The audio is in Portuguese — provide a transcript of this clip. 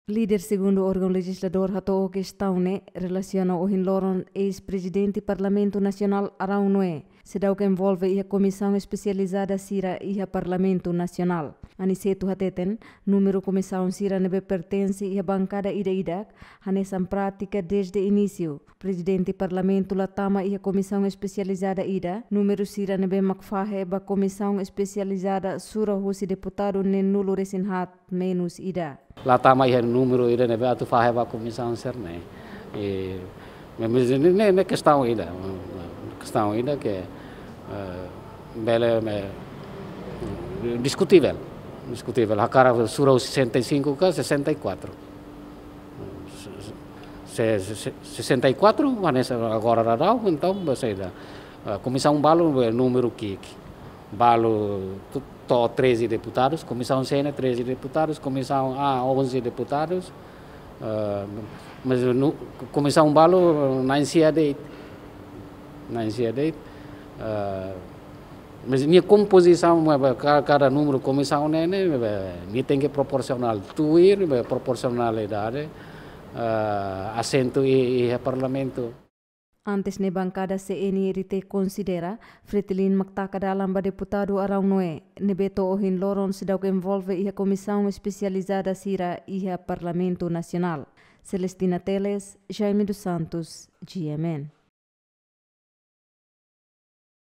Líder segundo o órgão legislador Hato questão relaciona o hinloron ex-presidente Parlamento Nacional Arão Noé, sedau que envolve a comissão especializada Sira e a Parlamento Nacional. Aniceto hateten, número comissão Sira nebe pertence e a bancada ida-ida, nessa prática desde o início. Presidente Parlamento Latama e a comissão especializada ida, número Sira nebe makfahe ba comissão especializada Sura Husi deputado nem nulo resinhat menos ida. Latama ia número ida nebe atu fahe ba comissão cerne. Mas nem questão ida que bela discutível. A cara surou 65 ka 64. 64, mas agora rarau, então você a comissão balo número que balo to 13 deputados, comissão Sena 13 deputados, comissão A 11 deputados, mas no comissão balo na NCAD, mas minha composição cada número comissão nem tem que proporcional tuir proporcionalidade assento e parlamento. Antes na bancada CNRT considera Fretilin Mactaca dalam ba deputado Arão Noé, nebeto o hinloron sedau que envolve a comissão especializada Sira e a Parlamento Nacional. Celestina Teles, Jaime dos Santos, GMN.